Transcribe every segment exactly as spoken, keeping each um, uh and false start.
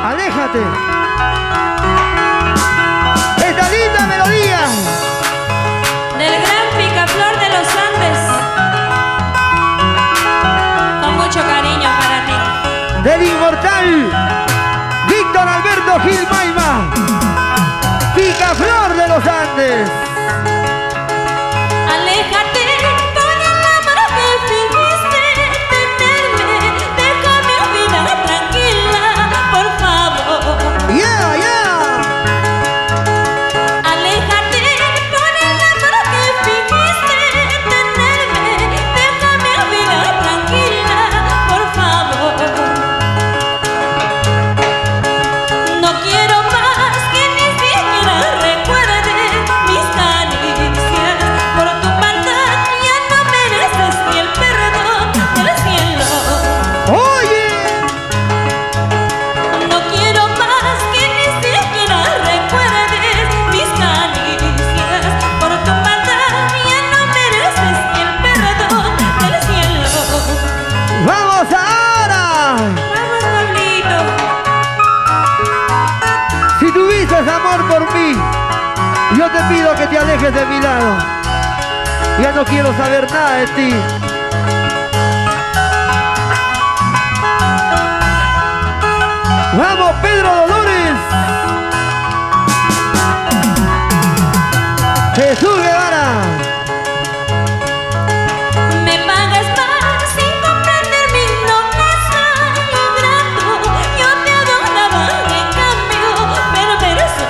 Aléjate. Esta linda melodía del gran Picaflor de los Andes, con mucho cariño para ti. Del inmortal Víctor Alberto Gil Maima, Picaflor de los Andes. Aléjate con el amor que fingiste tenerme, deja mi vida tranquila, por favor. Yeah, yeah. Aléjate con el amor que fingiste tenerme, deja mi vida tranquila, por favor. No quiero más que ni siquiera recuerdes mis caricias. Por tu maldad ya no mereces ni el perdón del cielo. Oye, No quiero más que ni siquiera recuerdes mis caricias. Por tu maldad ya no mereces ni el perdón del cielo. vamos ahora. Vamos, Pablito. Si tuviste amor por mí, yo te pido que te alejes de mi lado. Ya no quiero saber nada de ti. Vamos, Pedro Dolores. Jesús Guevara. Me pagas más sin comprender mi nobleza, ingrato. Yo te adoraba en cambio perverso.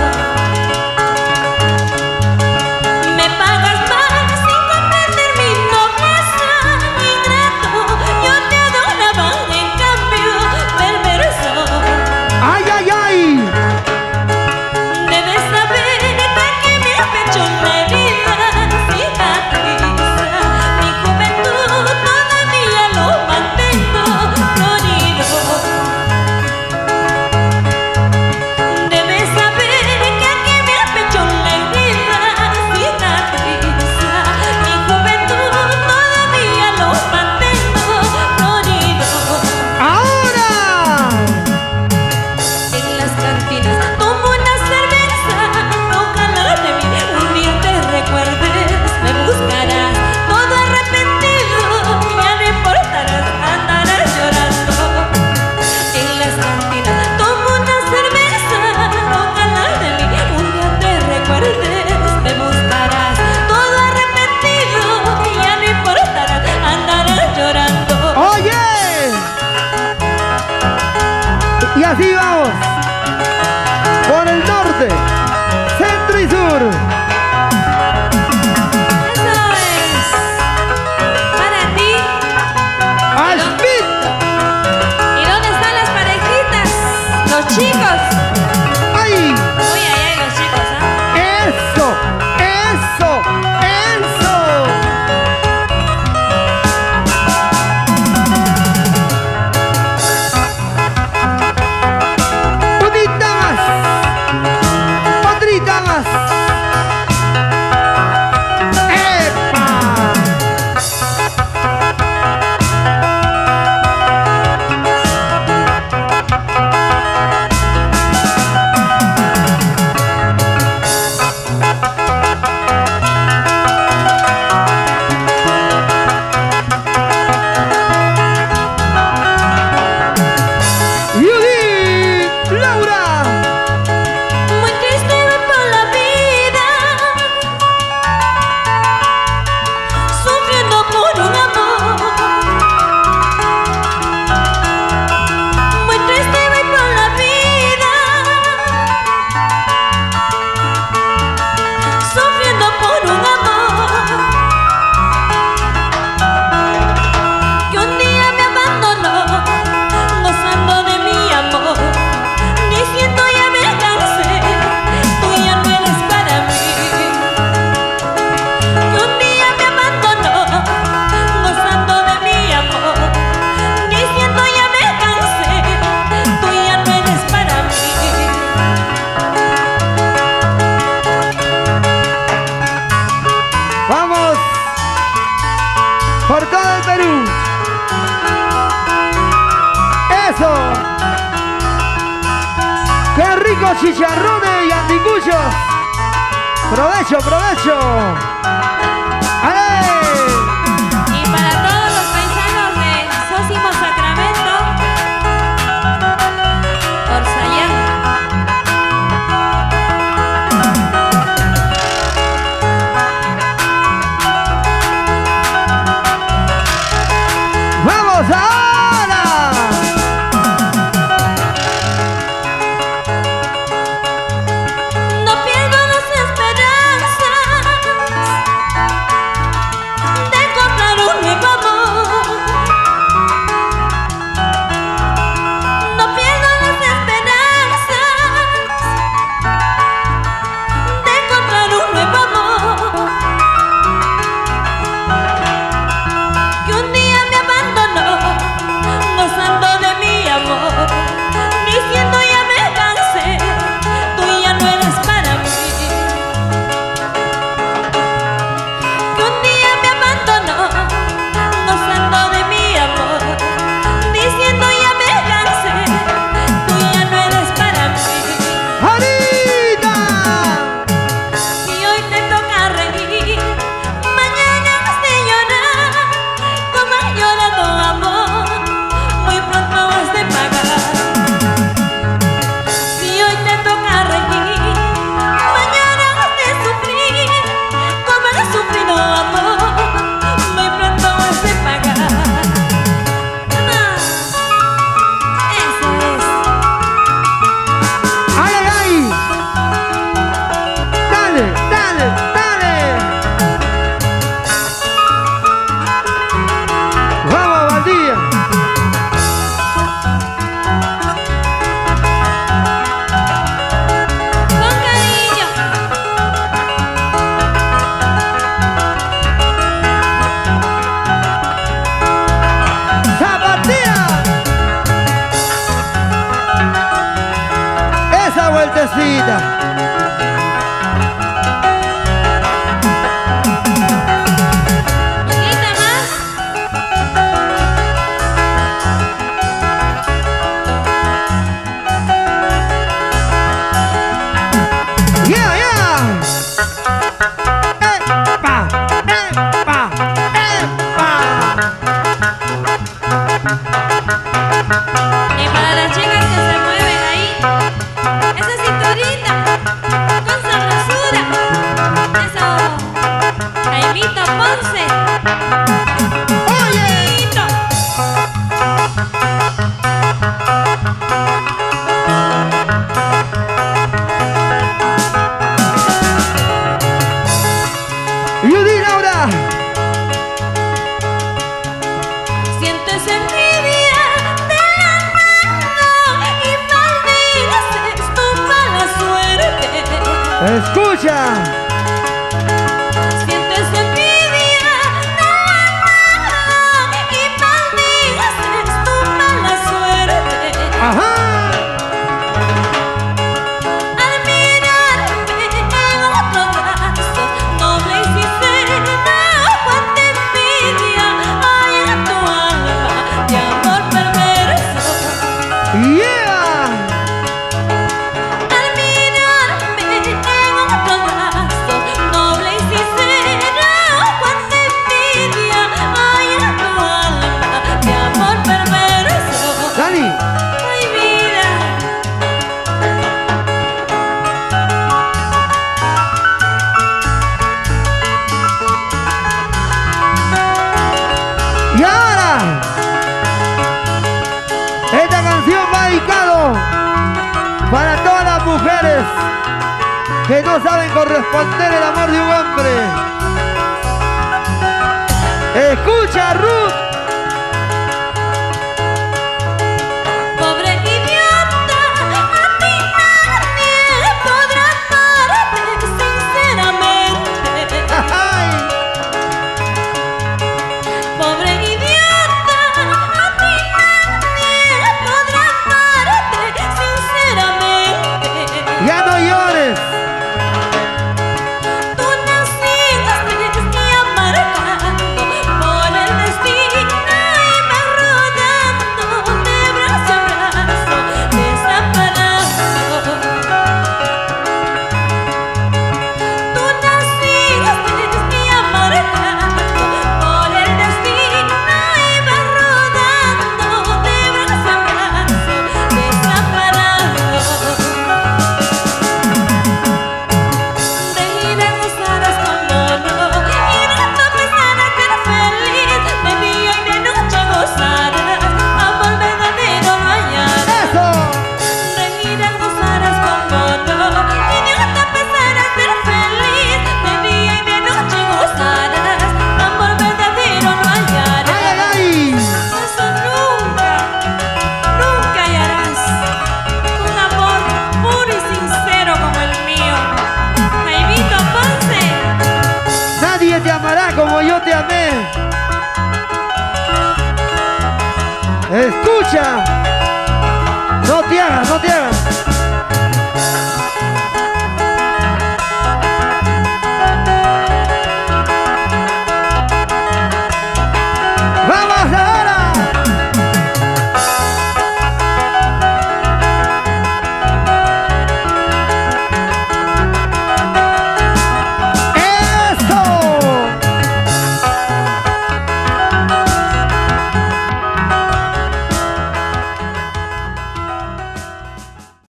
Me pagas más sin comprender mi nobleza, ingrato. Yo te adoraba en cambio perverso. ¡Ay, ay, ay! Debes saber que mi pecho una herida cicatriza. Mi juventud todavía lo mantengo florido. Debes saber que aquí mi pecho una herida cicatriza. Mi juventud todavía lo mantengo florido. ¡Ahora! En las cantinas tomo una cerveza, ojalá de mí un día te recuerdes, me buscarás todo arrepentido, ya no importarás, andarás llorando. En las cantinas tomo una cerveza, ojalá de mí un día te recuerdes, me buscarás todo arrepentido, ya no importarás, andarás llorando. ¡Oye! Y así vamos. Por el norte, centro y sur. Eso es para ti. ¡Aspit! ¿Y dónde están las parejitas? Los chicos. ¡Ay! Uy, ay, ay, los chicos, ¿ah? ¡Eso! ¡Eso! ¡Eso! ¡Bonita más! ¡Otrita más! ¡Epa! Judith Laura. Muy triste voy por la vida, sufriendo por un amor. Muy triste voy por la vida, sufriendo por un amor que un día me abandonó, gozando de mi amor, diciendo ya me cansé, tú ya no eres para mí. Que un día me abandonó, gozando de mi amor, diciendo ya me cansé, tú ya no eres para mí. Vamos por todo el Perú. Eso. ricos chicharrones y anticuchos. Provecho, provecho. ¡Ale! Y para todos los paisanos de Sósimo Sacramento, por Sayán. ¡Vamos ahora! No pierdo las esperanzas de encontrar un nuevo amor. No pierdo las esperanzas de encontrar un nuevo amor. Que un día me abandonó, gozando de mi amor, diciendo ya me cansé, tú ya no eres para mí. Que un día me abandonó, gozando de mi amor, diciendo ya me cansé, tú ya no eres para mí. ¡Ahorita! Si hoy te toca reír, mañana has de llorar. Como has llorado amor, muy pronto has de pagar. Si hoy te toca reír, mañana has de sufrir. Como has sufrido amor, muy pronto has de pagar. Ah, eso es. ¡Ay, ay, ay! ¡Dale, dale, dale! ¡Vamos, Valdía! Con cariño. ¡Zapatía! Esa vueltecita. Poquita más. ¡Yeah, yeah! ¡Epa! ¡Epa! ¡Epa! Y para las chicas que se mueven ahí, esa cinturita con sabrosura. Eso, Jaimito Ponce. ¡Oye! Jaimito. ¡Yudin ahora! Sientes envidia de la mano y maldices tu mala suerte. ¡Escucha! Sientes envidia de la mano y maldices tu mala suerte. ¡Ajá! Al mirarme en otro brazo, noble y sincera, cuánta envidia hay en tu alma de amor perverso. ¡Yeah! Al mirarme en otro brazo, noble y sincera, cuánta envidia hay en tu alma de amor perverso. ¡Dani! Ay, vida. Y ahora, esta canción va dedicado para todas las mujeres que no saben corresponder el amor de un hombre. Escucha, Ruth. Pobre idiota, a ti nadie podrá amarte sinceramente. Ay, Pobre idiota, a ti nadie podrá amarte sinceramente. ya no llores. Tú naciste y amargado por el destino. Escucha.